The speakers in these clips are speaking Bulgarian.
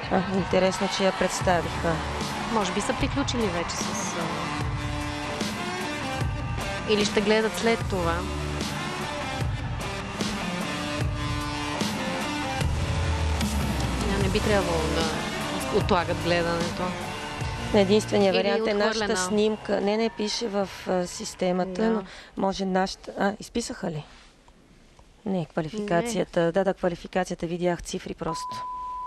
Интересно, че я представиха. Може би са приключили вече с... Или ще гледат след това. Не би трябвало да отлагат гледането. Единственият вариант е нашата снимка. Не пише в системата, но може нашата... изписаха ли? Не, квалификацията. Да, квалификацията видях цифри просто.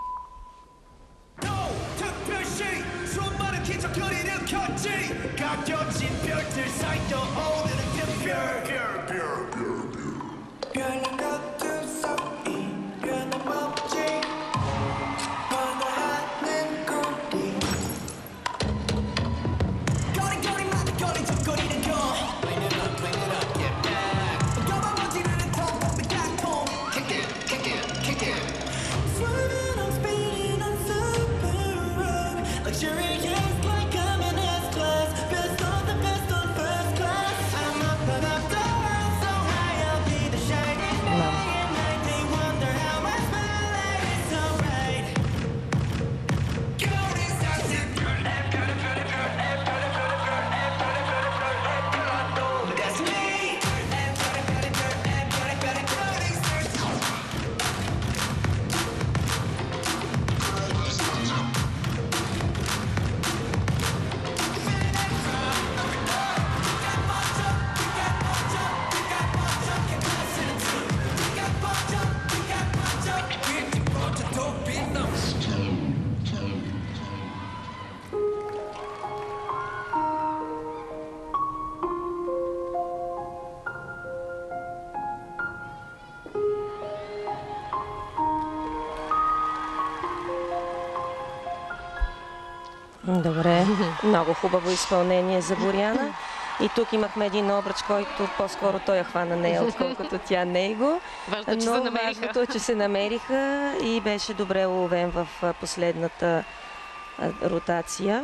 Добре, много хубаво изпълнение за Боряна. И тук имахме един обръч, който по-скоро той я хвана нея, отколкото тя него. Но важното е, че се намериха и беше добре уловен в последната ротация.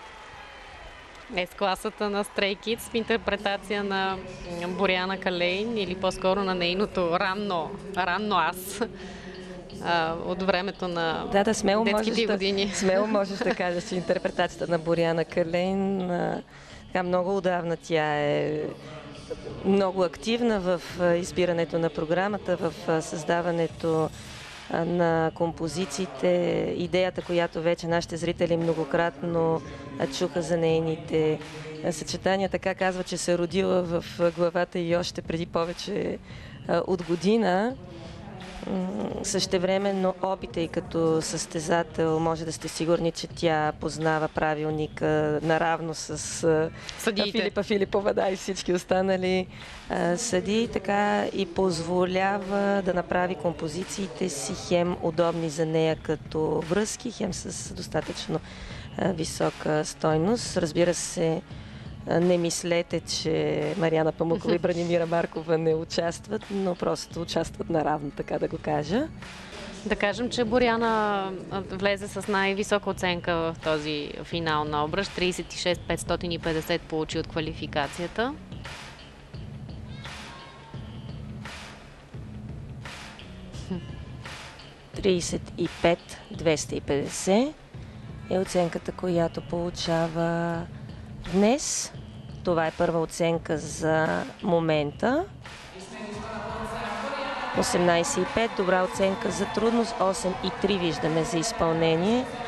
С-класата на Stray Kids в интерпретация на Боряна Калейн или по-скоро на нейното ранно аз. От времето на детските години. Смело можеш да кажеш, че интерпретацията на Боряна Калейн много отдавна тя е много активна в избирането на програмата, в създаването на композициите. Идеята, която вече нашите зрители многократно чуха за нейните съчетания, така казва, че се родила в главата и още преди повече от година. Същевременно опита и като състезател може да сте сигурни, че тя познава правилника наравно с Филипа Филипова, и всички останали съдии, така и позволява да направи композициите си хем удобни за нея като връзки, хем с достатъчно висока стойност. Разбира се, не мислете, че Мариана Памукова и Бранимира Маркова не участват, но просто участват наравно, така да го кажа. Да кажем, че Боряна влезе с най-висока оценка в този финал на обръч. 36,550 получи от квалификацията. $35,250 е оценката, която получава днес. Това е първа оценка за момента. 18,5. Добра оценка за трудност. 8,3 виждаме за изпълнение.